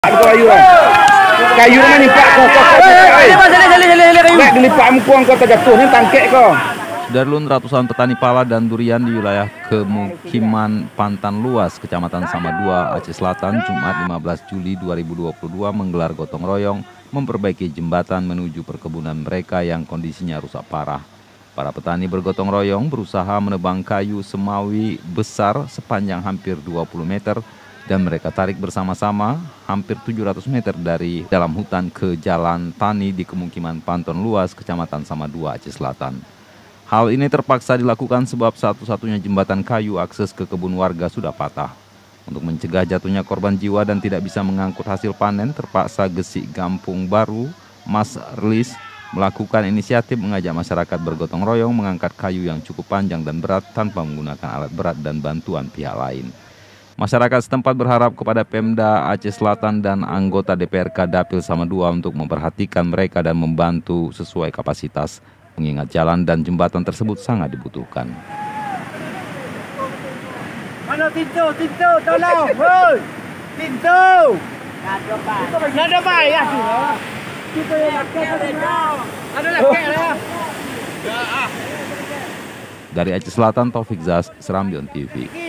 Kayu kayu mana nimpak kau dilipat mukung kau terjatuh ni tangkek kau. Darlun ratusan petani pala dan durian di wilayah Kemukiman Pantan Luas, Kecamatan Samadua, Aceh Selatan, Jumat 15 Juli 2022 menggelar gotong royong memperbaiki jembatan menuju perkebunan mereka yang kondisinya rusak parah. Para petani bergotong royong berusaha menebang kayu semawi besar sepanjang hampir 20 meter dan mereka tarik bersama-sama hampir 700 meter dari dalam hutan ke jalan tani di Kemukiman Pantan Luas, Kecamatan Samadua, Aceh Selatan. Hal ini terpaksa dilakukan sebab satu-satunya jembatan kayu akses ke kebun warga sudah patah. Untuk mencegah jatuhnya korban jiwa dan tidak bisa mengangkut hasil panen, terpaksa Gesik Gampung Baru, Mas Rlis, melakukan inisiatif mengajak masyarakat bergotong royong mengangkat kayu yang cukup panjang dan berat tanpa menggunakan alat berat dan bantuan pihak lain. Masyarakat setempat berharap kepada Pemda Aceh Selatan dan anggota DPRK Dapil Samadua untuk memperhatikan mereka dan membantu sesuai kapasitas, mengingat jalan dan jembatan tersebut sangat dibutuhkan. Mana tintu, tolong, hoi, tintu. Nada baik ya. Kita yang ada lagi lah. Dari Aceh Selatan, Taufik Zas, Serambion TV.